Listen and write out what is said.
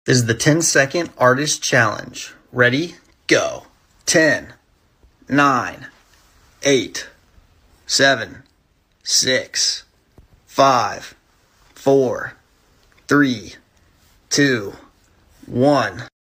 This is the 10-second artist challenge. Ready? Go. 10, 9, 8, 7, 6, 5, 4, 3, 2, 1.